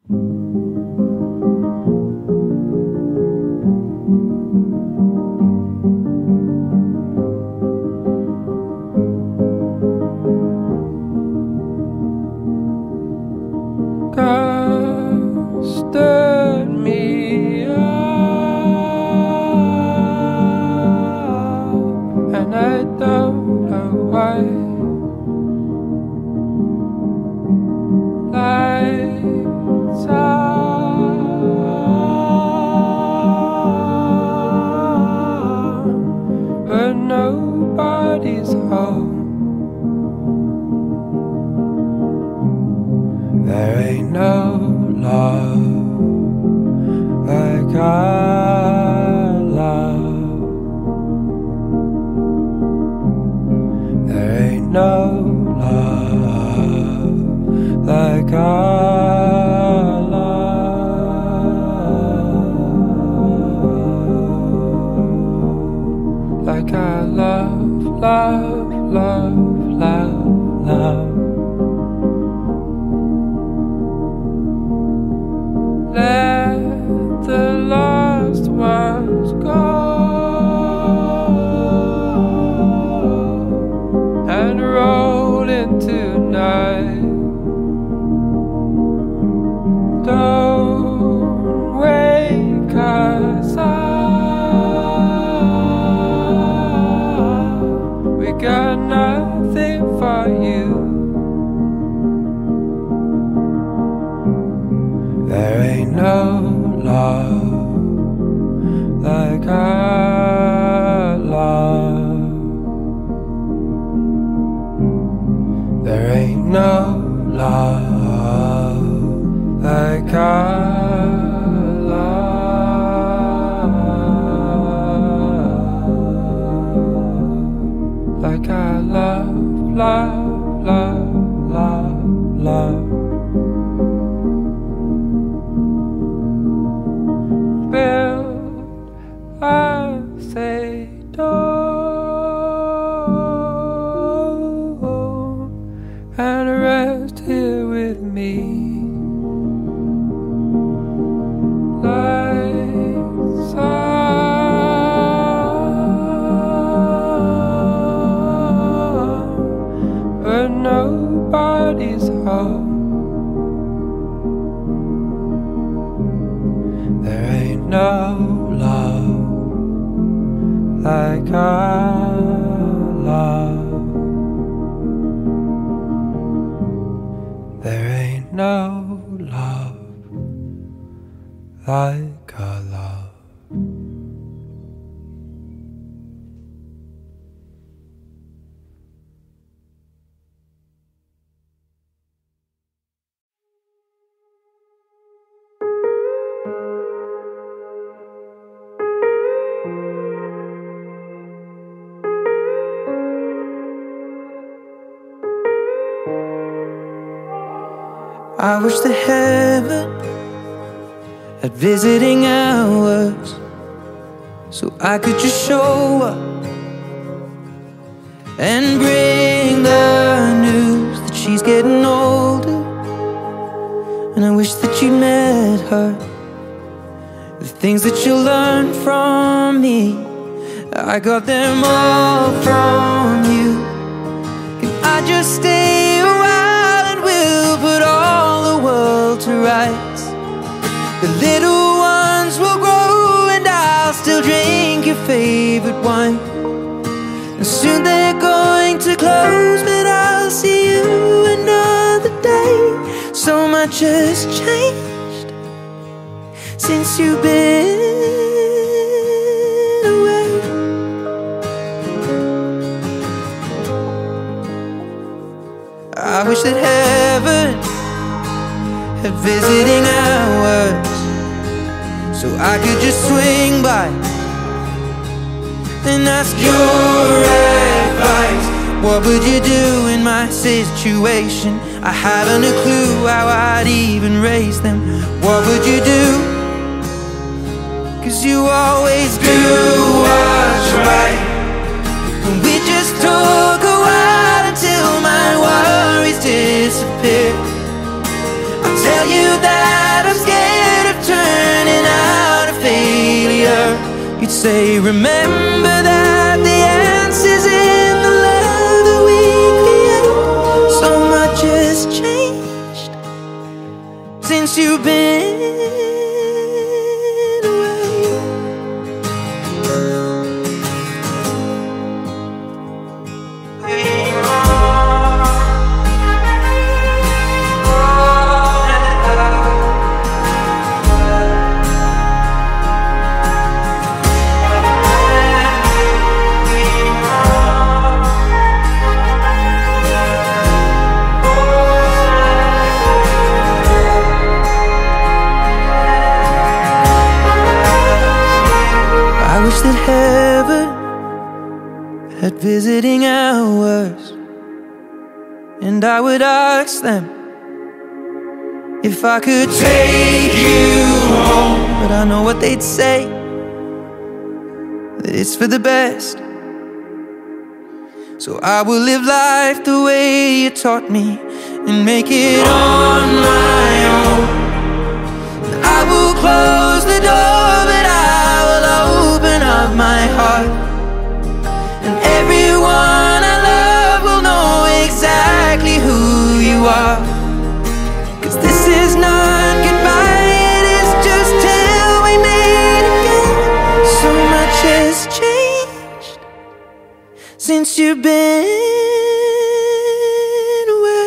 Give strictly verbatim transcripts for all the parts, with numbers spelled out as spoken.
God stirred me up, and I don't know why. Lights on, but nobody's home. There ain't no love like our love. There ain't no love like our love. Like our love, love, love, love, love. Let the lost ones go and roll into night. Don't wake us up. We got nothing for you. There ain't no love like our love. There ain't no love like our love. Like our love, love, love, love, love. Build us a door and rest here with me. Lights on, but nobody's home. There ain't no love like our love. There ain't no love like our love. I wish that heaven had visiting hours, so I could just show up and bring the news that she's getting older. And I wish that you met her, the things that you learned from me, I got them all from you. Can I just stay a while and we'll put all the world to rights? The little ones will grow and I'll still drink your favorite wine. And soon they're going to close, but I'll see you another day. So much has changed since you've been away. I wish that heaven had visiting hours, so I could just swing by and ask your advice. What would you do in my situation? I haven't a clue how I'd even raise them. What would you do? Cause you always do what's right. And we just took a while until my worries disappear. I'll tell you that you'd say, remember that the answer's in the love that we create. So much has changed since you've been that heaven had visiting hours, and I would ask them if I could take you home. But I know what they'd say, that it's for the best. So I will live life the way you taught me and make it on my own. I will close the door, but I will open up my heart, and everyone I love will know exactly who you are. 'Cause this is not goodbye, it is just till we meet again. So much has changed since you've been away.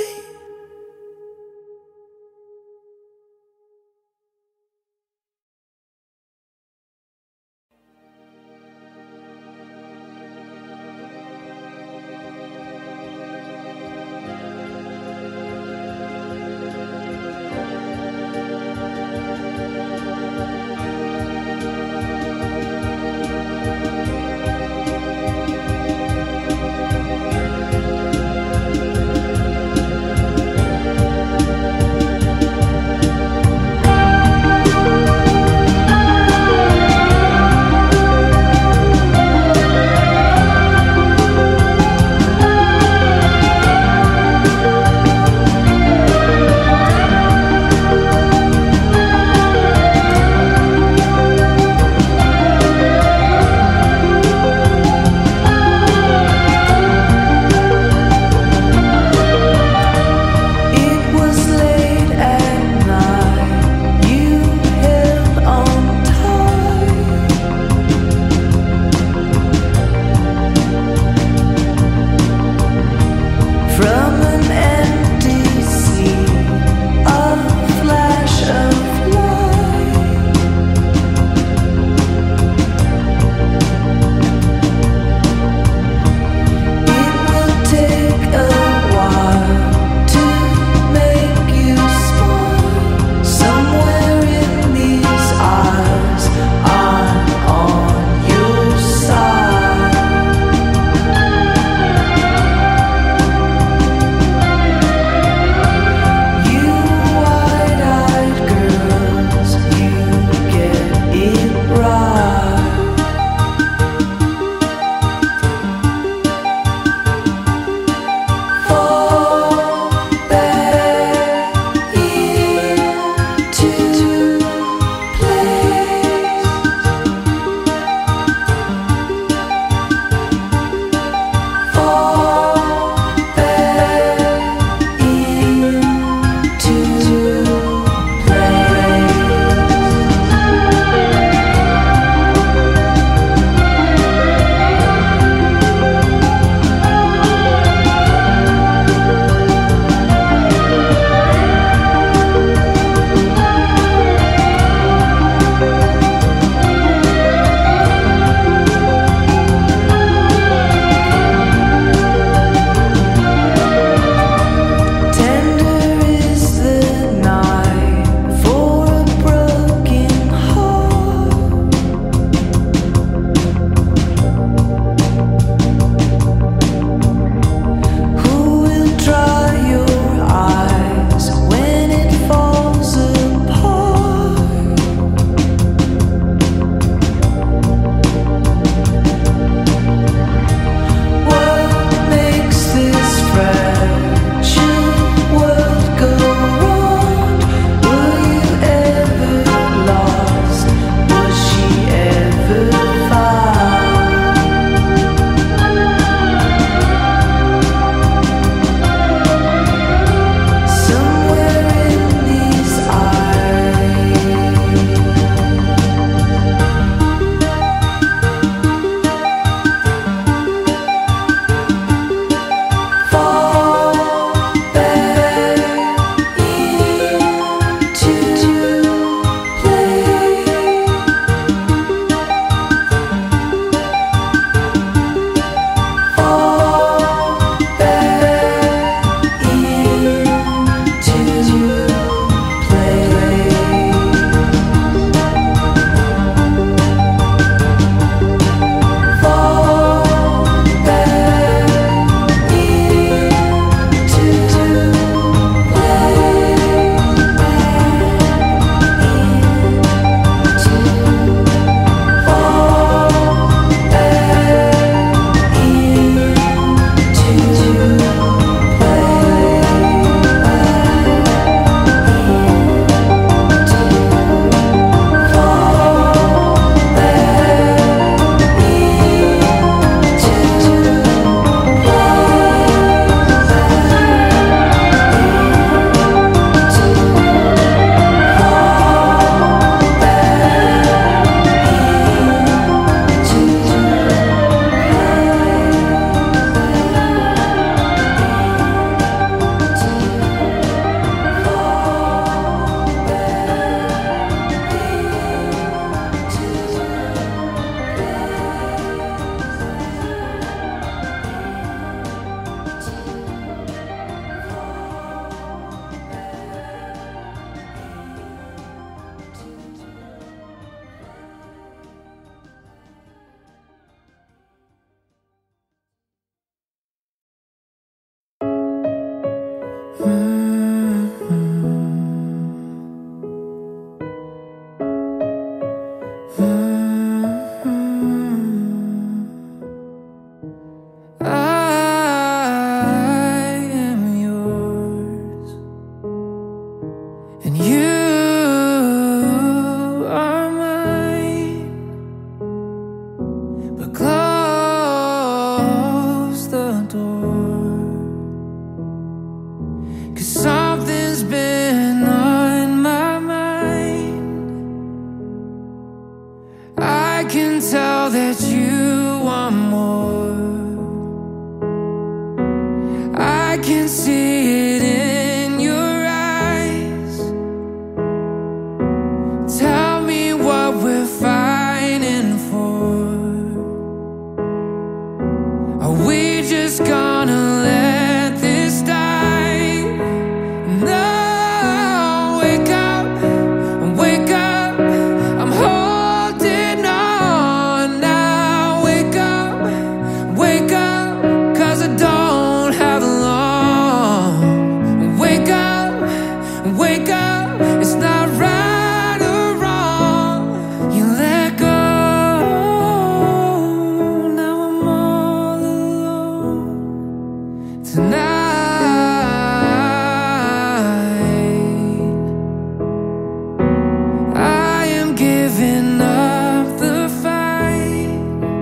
giving up the fight.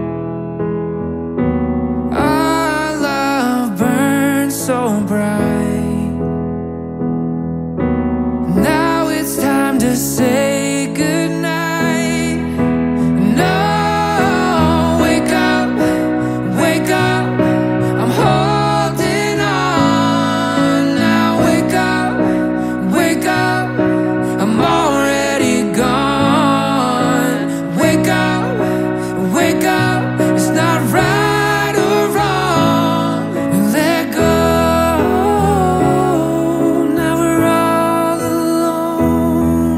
Our love burns so bright. Now it's time to say goodnight. No, wake up, wake up, I'm holding on. Now wake up, wake up, I'm already gone. Wake up, wake up, it's not right or wrong. We let go, now we're all alone.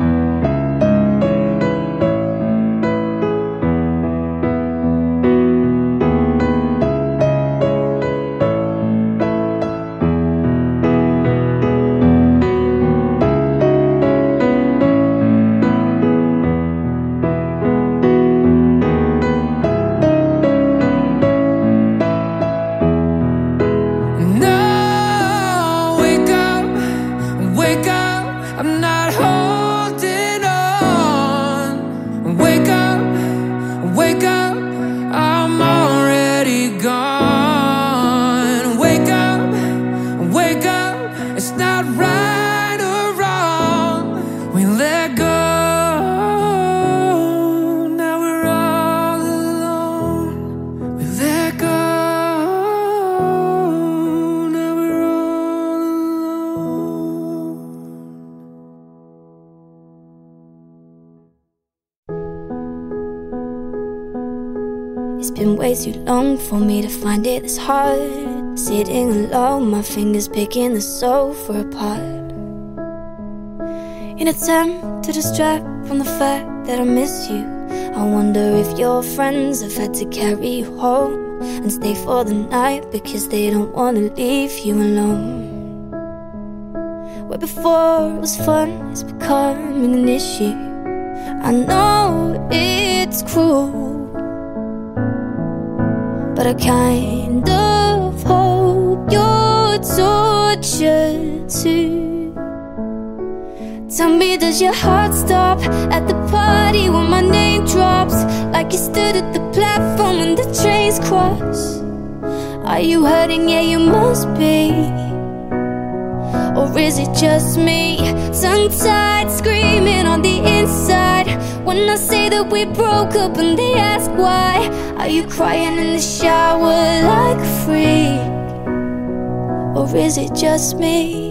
No, wake up, wake up, I'm not holding on. Wake up, wake up, I'm already gone. Wake up, wake up, it's not right or wrong. We let go, now we're all alone. We let go, now we're all alone. It's been way too long for me to find it this hard. Sitting alone, my fingers picking the sofa apart. In attempt to distract from the fact that I miss you, I wonder if your friends have had to carry you home and stay for the night because they don't want to leave you alone. Where before it was fun, it's becoming an issue. I know it's cruel, but I kind of hope you're tortured too. Tell me, does your heart stop at the party when my name drops? Like you stood at the platform when the trains cross? Are you hurting? Yeah, you must be. Or is it just me, tongue-tied, screaming on the inside when I say that we broke up and they ask why? Are you crying in the shower like a freak? Or is it just me?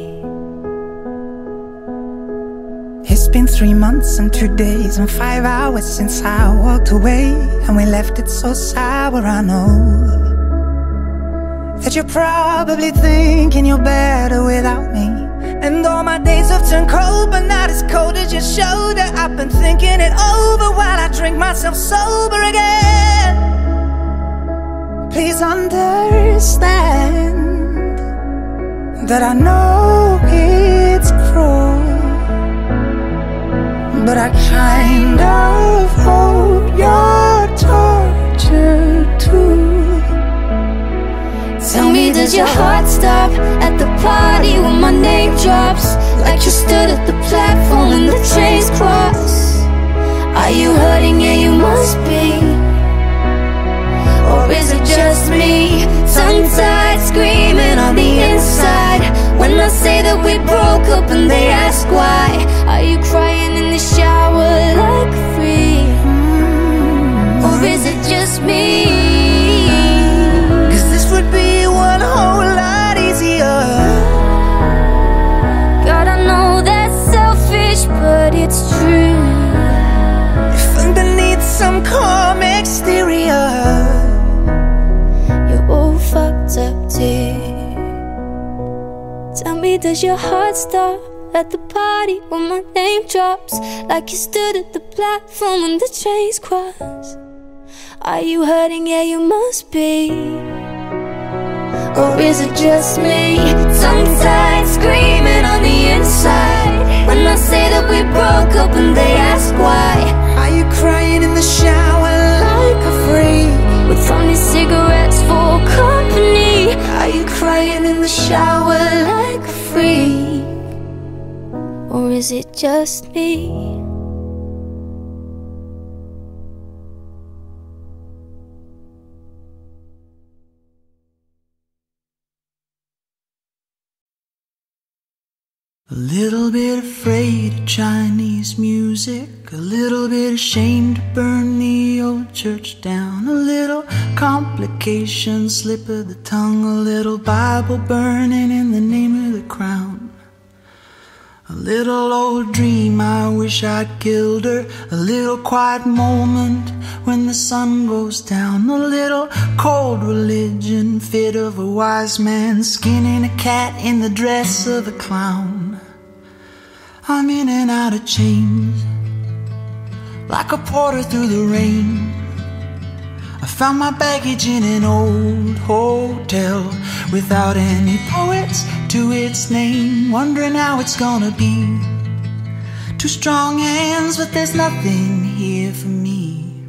It's been three months and two days and five hours since I walked away, and we left it so sour. I know that you're probably thinking you're better without me, and all my days have turned cold, but not as cold as your shoulder. I've been thinking it over while I drink myself sober again. Please understand that I know it's cruel, but I kind of hope you're tortured too. Tell me, does your heart stop at the party when my name drops? Like you stood at the platform when the trains cross? Are you hurting? Yeah, you must be. Or is it just me, tongue-tied, screaming on the inside when I say that we broke up and they ask why? Are you crying in the shower like a freak? Or is it just me? Cause this would be one whole lot easier. God, I know that's selfish, but it's true. If underneath some calm exterior you're all fucked up too. Tell me, does your heart stop at the party when my name drops? Like you stood at the platform when the trains cross? Are you hurting? Yeah, you must be. Or is it just me, tongue-tied, screaming on the inside when I say that we broke up and they ask why? Are you crying in the shower like a freak? With only cigarettes for company? Are you crying in the shower like a freak? Or is it just me? Chinese music, a little bit ashamed to burn the old church down, a little complication, slip of the tongue, a little Bible burning in the name of the crown. A little old dream, I wish I'd killed her, a little quiet moment when the sun goes down, a little cold religion, fit of a wise man, skinning a cat in the dress of a clown. I'm in and out of chains, like a porter through the rain. I found my baggage in an old hotel without any poets to its name, wondering how it's gonna be. Two strong hands, but there's nothing here for me.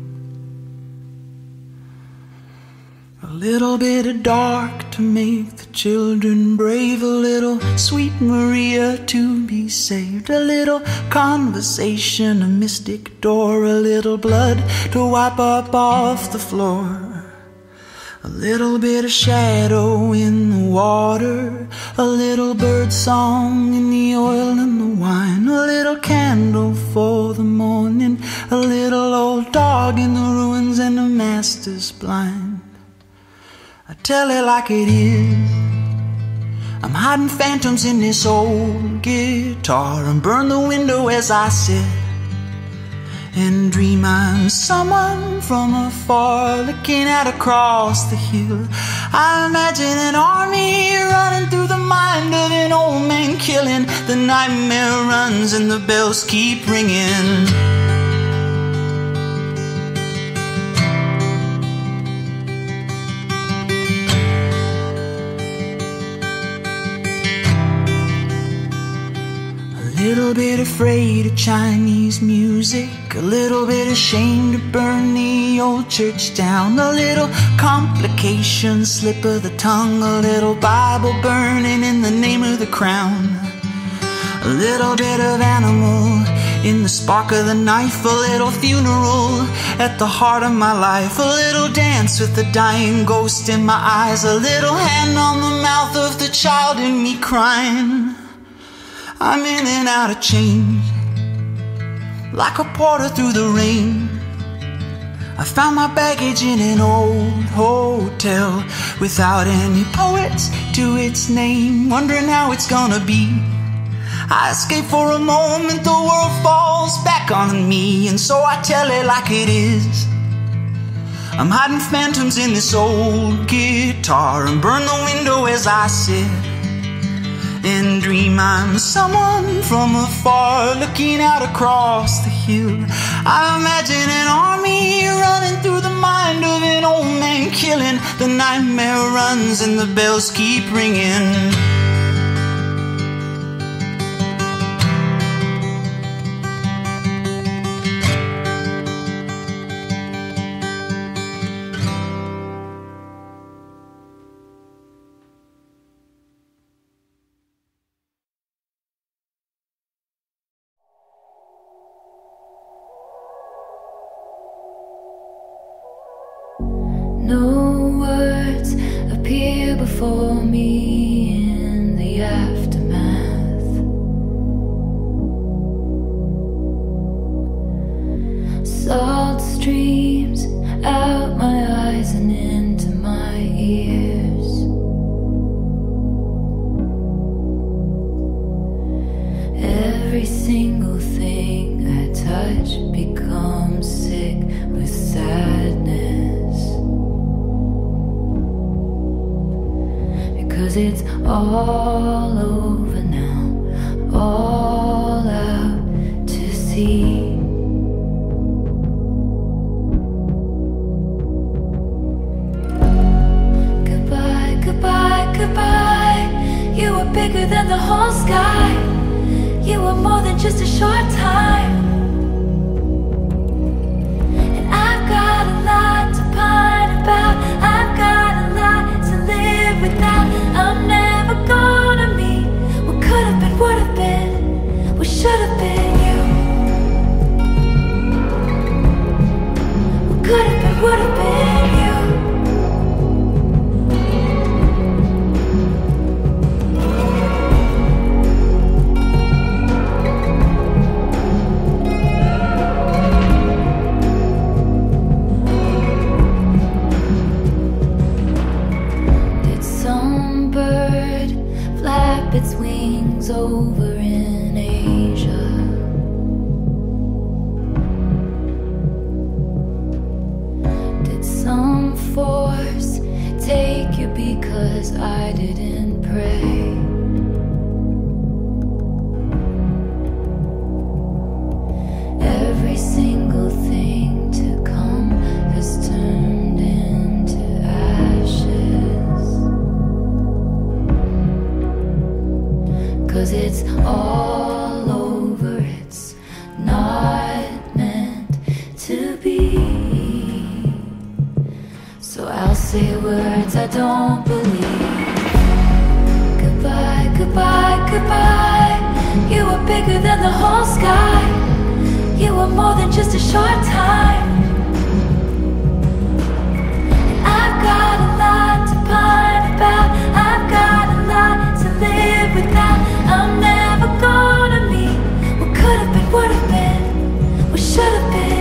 A little bit of dark to make the children brave, a little sweet Maria to be saved, a little conversation, a mystic door, a little blood to wipe up off the floor. A little bit of shadow in the water, a little bird song in the oil and the wine, a little candle for the morning, a little old dog in the ruins and the master's blind. I tell it like it is, I'm hiding phantoms in this old guitar, and burn the window as I sit and dream I'm someone from afar looking out across the hill. I imagine an army running through the mind of an old man killing. The nightmare runs and the bells keep ringing. A little bit afraid of Chinese music, a little bit ashamed to burn the old church down, a little complication, slip of the tongue, a little Bible burning in the name of the crown. A little bit of animal in the spark of the knife, a little funeral at the heart of my life, a little dance with the dying ghost in my eyes, a little hand on the mouth of the child in me crying. I'm in and out of change, like a porter through the rain. I found my baggage in an old hotel without any poets to its name, wondering how it's gonna be. I escape for a moment, the world falls back on me, and so I tell it like it is. I'm hiding phantoms in this old guitar, and burn the window as I sit and dream I'm someone from afar looking out across the hill. I imagine an army running through the mind of an old man killing. The nightmare runs and the bells keep ringing. No words appear before me in the aftermath. Salt streams out my eyes and into my ears. Every single thing I touch becomes sick with sadness. Cause it's all over now, all out to sea. Goodbye, goodbye, goodbye. You were bigger than the whole sky. You were more than just a short time. And I've got a lot to pine about. I've got a lot to live without. I'm never gonna I didn't pray. Every single thing to come has turned into ashes. 'Cause it's all over, it's not meant to be. So I'll say words I don't believe. Goodbye, goodbye, goodbye. You were bigger than the whole sky. You were more than just a short time. And I've got a lot to pine about. I've got a lot to live without. I'm never gonna meet what could have been, would have been, what should have been.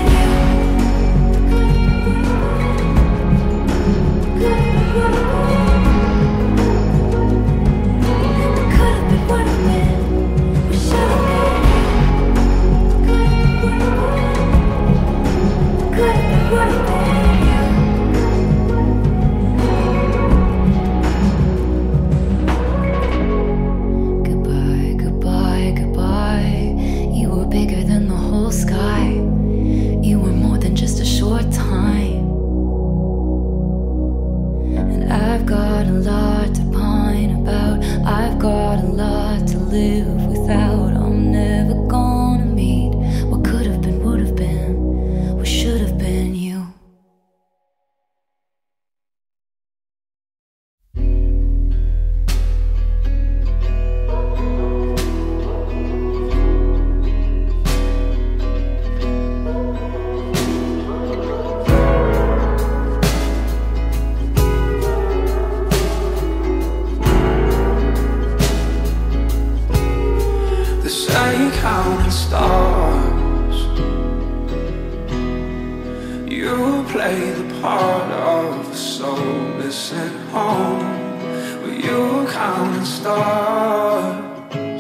Counting stars, you play the part of a soul missing home. Were you counting stars?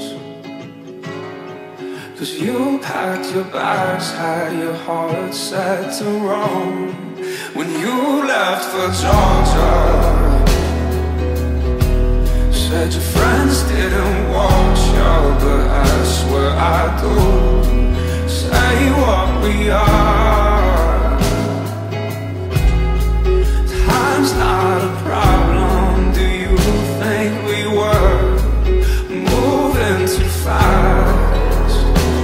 'Cause you packed your bags, had your heart set to roam. When you left for Georgia, said your friends didn't watch you, but I swear I do. Say what we are. Time's not a problem. Do you think we were moving too fast?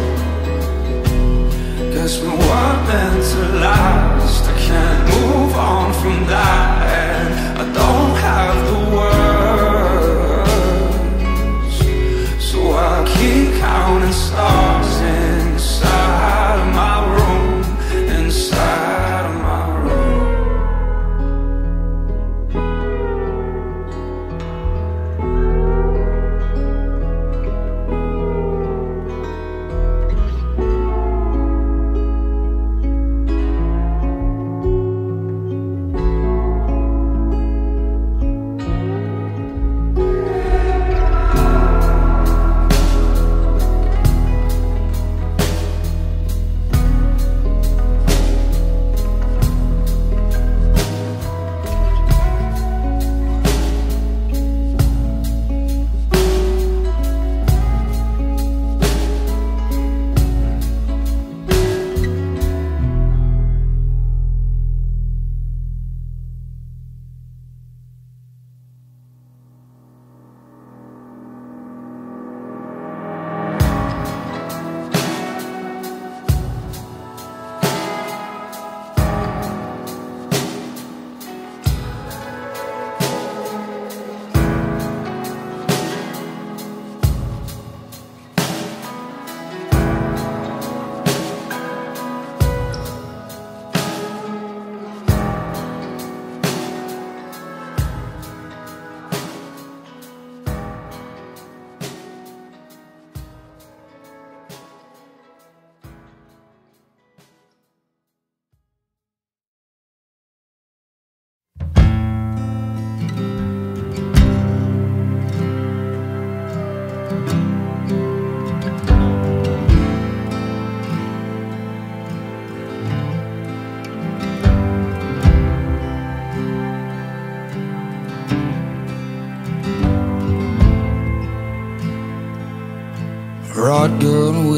Guess we weren't meant to last. I can't move on from that, and I don't have the words. I keep counting stars inside of my room.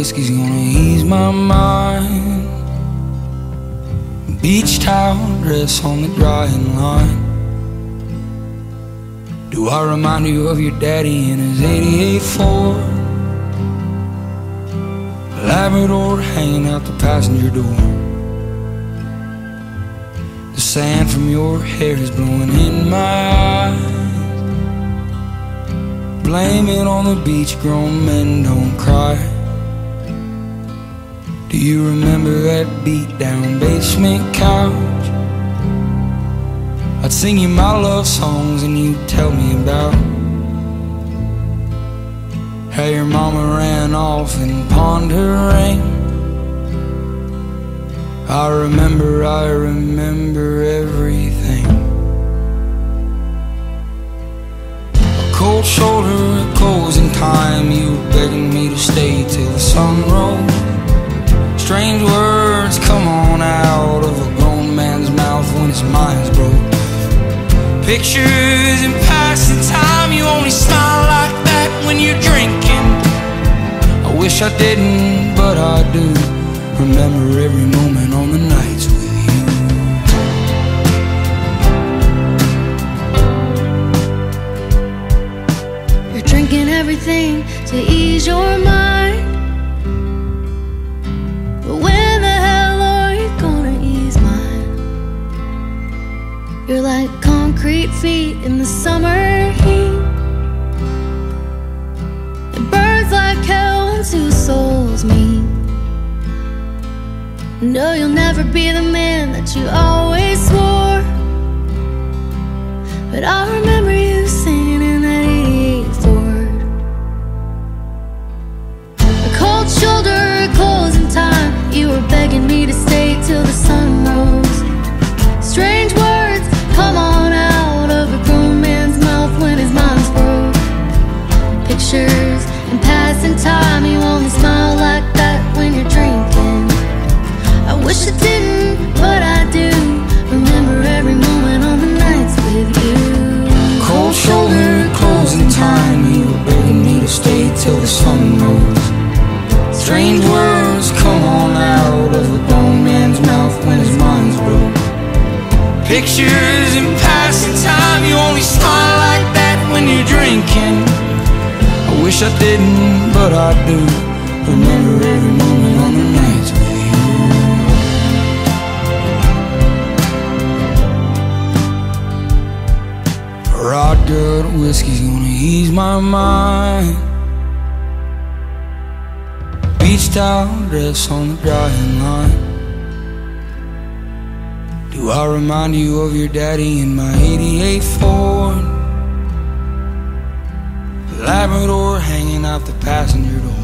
whiskey's gonna ease my mind. Beach towel dress on the drying line. Do I remind you of your daddy in his eighty-eight Ford? Labrador hanging out the passenger door. The sand from your hair is blowing in my eyes. Blame it on the beach, grown men don't cry. Do you remember that beat down basement couch? I'd sing you my love songs and you'd tell me about how your mama ran off and pawned her ring. I remember, I remember everything. A cold shoulder, a closing time. You were begging me to stay till the sun rose. Strange words come on out of a grown man's mouth when his mind's broke. Pictures in passing time. You only smile like that when you're drinking. I wish I didn't, but I do. Remember every moment on the nights with you. You're drinking everything to ease your mind, but when the hell are you gonna ease mine? You're like concrete feet in the summer heat. It burns like hell when two souls meet. No, you'll never be the man that you always swore, but I remember you singing in that eighty-eight Ford. A cold shoulder, a closing time. You were begging me to stay till the sun rose. Strange words come on out of a grown man's mouth when his mind's broke. Pictures in passing time. You only smile like that when you're drinking. I wish I didn't, but I do. Remember every moment on the nights with you. cold shoulder, closing time. You were begging me to stay till the sun rose. Strange words come on out of a grown man's mouth when his mind's broke. Pictures in passing time. You only smile like that when you're drinking. I wish I didn't, but I do. Remember every moment on the nights with you. Rod good whiskey's gonna ease my mind. Beach towel dress on the drying line. Do I remind you of your daddy in my eighty-eight Ford? Labrador hanging out the passenger door.